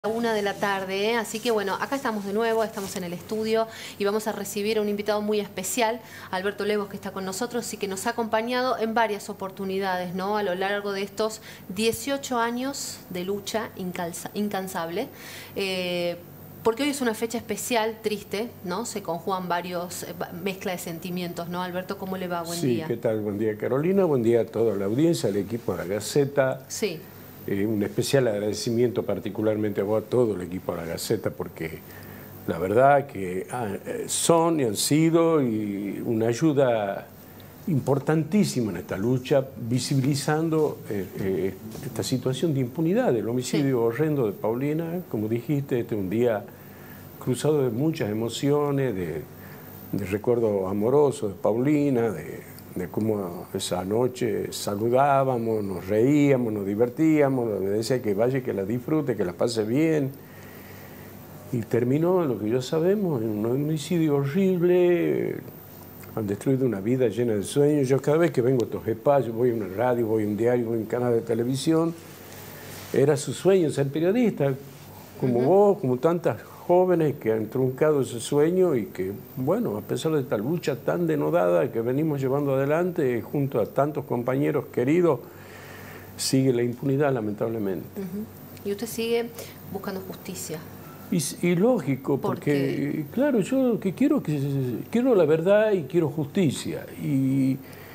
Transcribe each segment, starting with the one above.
1 de la tarde, así que bueno, acá estamos de nuevo, estamos en el estudio y vamos a recibir a un invitado muy especial, Alberto Levos, que está con nosotros y que nos ha acompañado en varias oportunidades, ¿no? A lo largo de estos 18 años de lucha incansable. Porque hoy es una fecha especial, triste, ¿no? Se conjugan varios, mezcla de sentimientos, ¿no? Alberto, ¿cómo le va? Buen día. Sí, ¿qué tal? Buen día, Carolina. Buen día a toda la audiencia, al equipo de La Gaceta. Sí. Un especial agradecimiento particularmente a vos, a todo el equipo de La Gaceta, porque la verdad que son y han sido una ayuda importantísima en esta lucha, visibilizando esta situación de impunidad, del homicidio horrendo de Paulina. Como dijiste, este es un día cruzado de muchas emociones, de recuerdo amoroso de Paulina, de cómo esa noche saludábamos, nos reíamos, nos divertíamos, me decía que vaya, que la disfrute, que la pase bien. Y terminó, lo que ya sabemos, en un homicidio horrible. Han destruido una vida llena de sueños. Yo cada vez que vengo a estos espacios, voy a una radio, voy a un diario, voy a un canal de televisión, era su sueño ser periodista, como vos, como tantas jóvenes que han truncado ese sueño y que, bueno, a pesar de esta lucha tan denodada que venimos llevando adelante junto a tantos compañeros queridos, sigue la impunidad, lamentablemente. Y usted sigue buscando justicia. Y lógico, porque claro, yo lo que quiero la verdad y quiero justicia. Y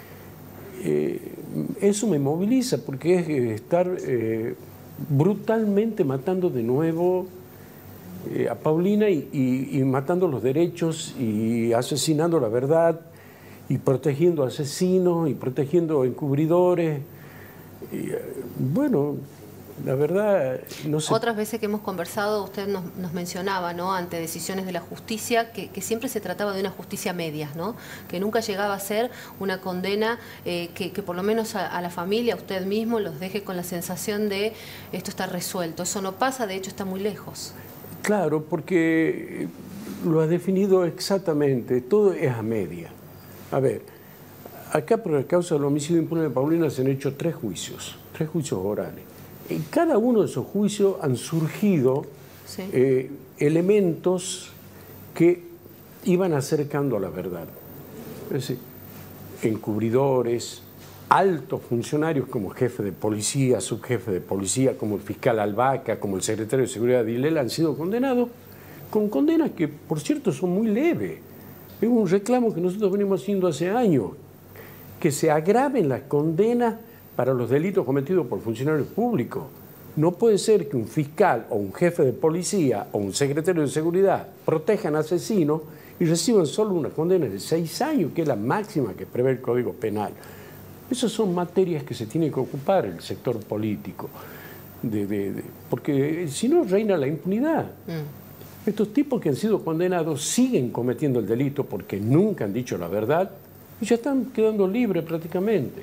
eso me moviliza, porque es estar brutalmente matando de nuevo a Paulina y matando los derechos y asesinando la verdad y protegiendo asesinos y protegiendo encubridores. Y, bueno, la verdad, no sé. Otras veces que hemos conversado, usted nos mencionaba, ¿no? Ante decisiones de la justicia, que siempre se trataba de una justicia media, ¿no? Que nunca llegaba a ser una condena que por lo menos a la familia, a usted mismo, los deje con la sensación de esto está resuelto. Eso no pasa, de hecho está muy lejos. Claro, porque lo has definido exactamente, todo es a media. A ver, acá por la causa del homicidio impune de Paulina se han hecho tres juicios orales. En cada uno de esos juicios han surgido elementos que iban acercando a la verdad. Es decir, encubridores, altos funcionarios como jefe de policía, subjefe de policía, como el fiscal Albaca, como el secretario de Seguridad Dilela, han sido condenados con condenas que, por cierto, son muy leves. Es un reclamo que nosotros venimos haciendo hace años, que se agraven las condenas para los delitos cometidos por funcionarios públicos. No puede ser que un fiscal o un jefe de policía o un secretario de seguridad protejan asesinos y reciban solo una condena de 6 años, que es la máxima que prevé el Código Penal. Esas son materias que se tiene que ocupar el sector político, porque si no reina la impunidad. Estos tipos que han sido condenados siguen cometiendo el delito porque nunca han dicho la verdad y ya están quedando libres prácticamente.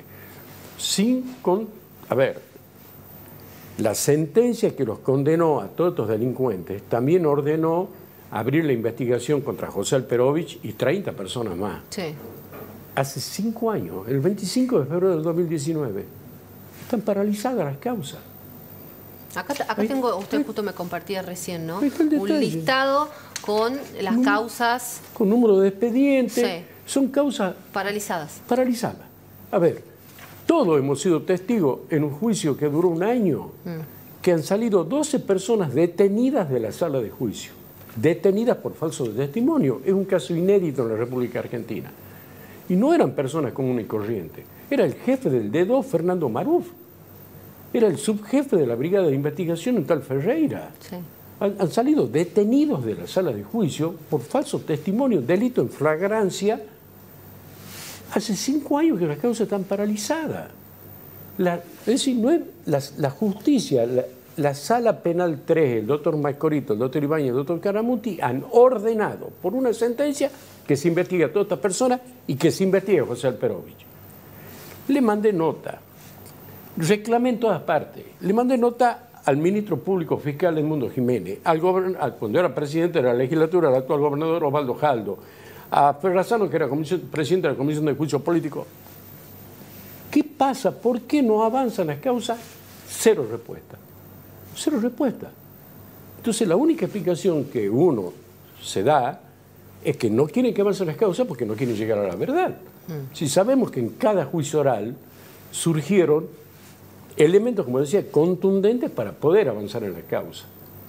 A ver, la sentencia que los condenó a todos estos delincuentes también ordenó abrir la investigación contra José Alperovich y 30 personas más. Sí. Hace 5 años, el 25 de febrero del 2019, están paralizadas las causas. Acá tengo, usted justo me compartía recién, ¿no? Un listado con las causas. Con número de expedientes. Sí. Son causas paralizadas. Paralizadas. A ver, todos hemos sido testigos en un juicio que duró 1 año, que han salido 12 personas detenidas de la sala de juicio. Detenidas por falso testimonio. Es un caso inédito en la República Argentina. Y no eran personas comunes y corrientes. Era el jefe del D2, Fernando Maruf. Era el subjefe de la Brigada de Investigación en tal Ferreira. Sí. Han salido detenidos de la sala de juicio por falso testimonio, delito en flagrancia. Hace 5 años que las causas están paralizadas. Es decir, no es la justicia, la Sala Penal 3, el doctor Mascorito, el doctor Ibáñez, el doctor Caramuti, han ordenado por una sentencia que se investigue a todas estas personas y que se investigue a José Alperovich. Le mandé nota, reclamé en todas partes, le mandé nota al ministro público fiscal Edmundo Jiménez, cuando era presidente de la legislatura, al actual gobernador Osvaldo Jaldo, a Ferrazano, que era presidente de la Comisión de Juicio Político. ¿Qué pasa? ¿Por qué no avanzan las causas? Cero respuesta. Cero respuesta. Entonces la única explicación que uno se da es que no quieren que avancen las causas porque no quieren llegar a la verdad. Si sabemos que en cada juicio oral surgieron elementos, como decía, contundentes para poder avanzar en la causa.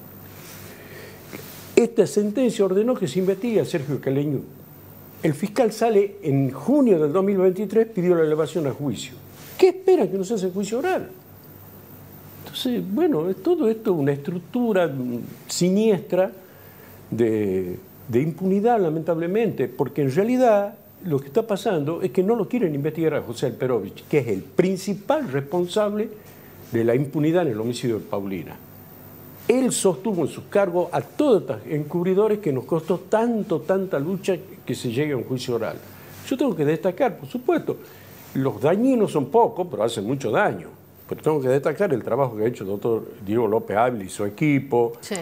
Esta sentencia ordenó que se investigue a Sergio Caleño. El fiscal sale en junio del 2023, pidió la elevación a juicio. ¿Qué espera que no se hace juicio oral? Entonces, bueno, todo esto es una estructura siniestra de impunidad, lamentablemente, porque en realidad lo que está pasando es que no lo quieren investigar a José Alperovich, que es el principal responsable de la impunidad en el homicidio de Paulina. Él sostuvo en sus cargos a todos estos encubridores que nos costó tanta lucha que se llegue a un juicio oral. Yo tengo que destacar, por supuesto, los dañinos son pocos, pero hacen mucho daño. Pero tengo que destacar el trabajo que ha hecho el doctor Diego López Ávila y su equipo. Sí.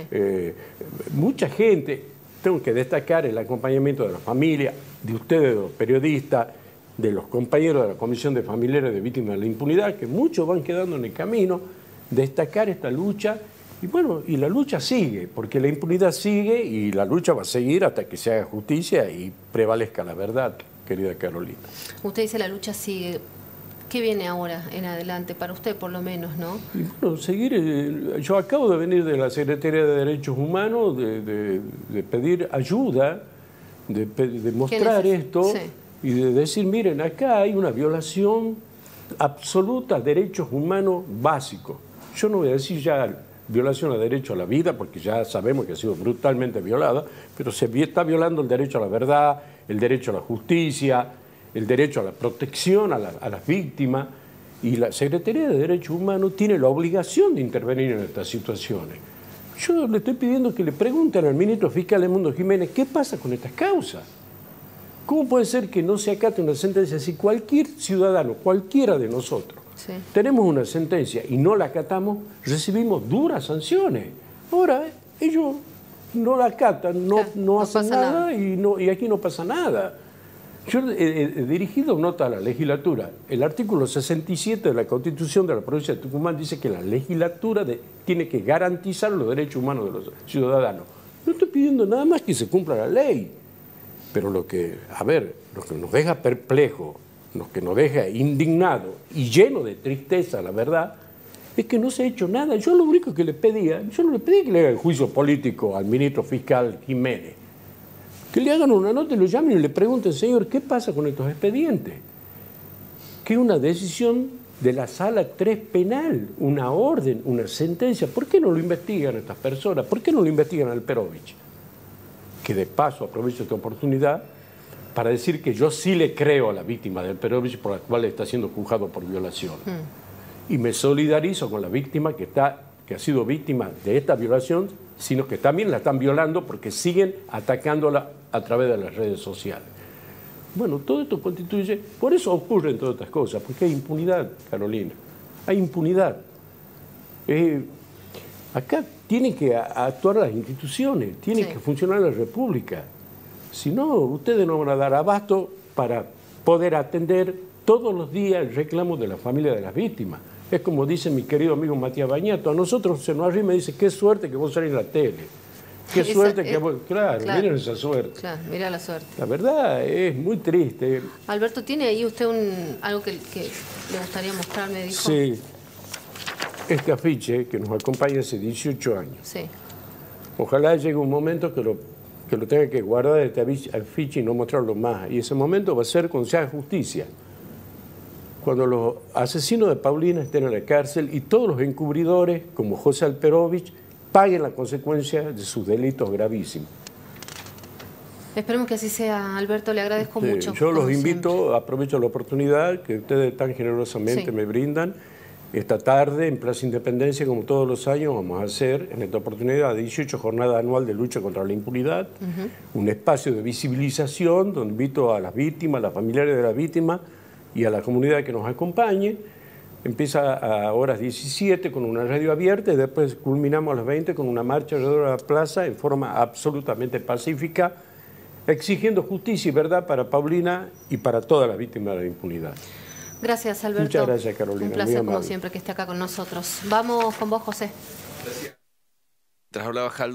Mucha gente, tengo que destacar el acompañamiento de la familia, de ustedes, de los periodistas, de los compañeros de la Comisión de Familiares de Víctimas de la Impunidad, que muchos van quedando en el camino, destacar esta lucha. Y bueno, y la lucha sigue, porque la impunidad sigue y la lucha va a seguir hasta que se haga justicia y prevalezca la verdad, querida Carolina. Usted dice la lucha sigue. ¿Qué viene ahora en adelante? Para usted, por lo menos, ¿no? Y bueno, seguir. Yo acabo de venir de la Secretaría de Derechos Humanos, de pedir ayuda, de mostrar esto y de decir, miren, acá hay una violación absoluta a derechos humanos básicos. Yo no voy a decir ya violación al derecho a la vida, porque ya sabemos que ha sido brutalmente violada, pero se está violando el derecho a la verdad, el derecho a la justicia, el derecho a la protección a las víctimas, y la Secretaría de Derechos Humanos tiene la obligación de intervenir en estas situaciones. Yo le estoy pidiendo que le pregunten al ministro fiscal Edmundo Jiménez qué pasa con estas causas. ¿Cómo puede ser que no se acate una sentencia si cualquier ciudadano, cualquiera de nosotros, tenemos una sentencia y no la acatamos, recibimos duras sanciones? Ahora, ellos no la acatan, no hacen nada y aquí no pasa nada. Yo he dirigido nota a la legislatura. El artículo 67 de la Constitución de la provincia de Tucumán dice que la legislatura tiene que garantizar los derechos humanos de los ciudadanos. No estoy pidiendo nada más que se cumpla la ley. Pero lo que nos deja perplejo, lo que nos deja indignado y lleno de tristeza, la verdad, es que no se ha hecho nada. Yo lo único que le pedía, yo no le pedí que le haga el juicio político al ministro fiscal Jiménez, que le hagan una nota y lo llamen y le pregunten, señor, ¿qué pasa con estos expedientes? Que es una decisión de la Sala 3 penal, una orden, una sentencia. ¿Por qué no lo investigan estas personas? ¿Por qué no lo investigan al Alperovich? Que de paso aprovecho esta oportunidad para decir que yo sí le creo a la víctima del Alperovich, por la cual está siendo juzgado por violación. Y me solidarizo con la víctima que ha sido víctima de esta violación, sino que también la están violando porque siguen atacándola a través de las redes sociales. Bueno, todo esto constituye, por eso ocurren todas estas cosas, porque hay impunidad, Carolina, hay impunidad. Acá tienen que actuar las instituciones, tiene que funcionar la República. Si no, ustedes no van a dar abasto para poder atender todos los días el reclamo de la familia de las víctimas. Es como dice mi querido amigo Matías Bañato, a nosotros se nos arrima y dice, qué suerte que vos salís en la tele. Qué suerte que vos... Claro, miren esa suerte. Claro, mirá la suerte. La verdad es muy triste. Alberto, ¿tiene ahí usted algo que le gustaría mostrarme? Dijo. Sí. Este afiche que nos acompaña hace 18 años. Sí. Ojalá llegue un momento que lo tenga que guardar este afiche y no mostrarlo más. Y ese momento va a ser cuando se haga justicia. Cuando los asesinos de Paulina estén en la cárcel y todos los encubridores, como José Alperovich, paguen la consecuencia de sus delitos gravísimos. Esperemos que así sea, Alberto, le agradezco mucho. Yo los invito, aprovecho la oportunidad que ustedes tan generosamente me brindan. Esta tarde, en Plaza Independencia, como todos los años, vamos a hacer, en esta oportunidad, 18 jornada anual de lucha contra la impunidad, un espacio de visibilización donde invito a las víctimas, a las familiares de las víctimas y a la comunidad que nos acompañe. Empieza a horas 17 con una radio abierta y después culminamos a las 20 con una marcha alrededor de la plaza en forma absolutamente pacífica, exigiendo justicia y verdad para Paulina y para todas las víctimas de la impunidad. Gracias, Alberto. Muchas gracias, Carolina. Un placer, como siempre, que esté acá con nosotros. Vamos con vos, José. Gracias. Mientras hablaba Jaldo,